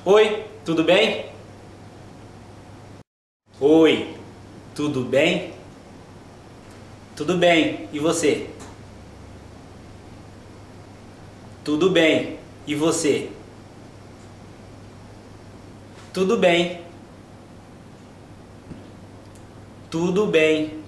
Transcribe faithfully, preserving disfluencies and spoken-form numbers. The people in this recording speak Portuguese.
Oi, tudo bem? Oi, tudo bem? Tudo bem, e você? Tudo bem, e você? Tudo bem. Tudo bem.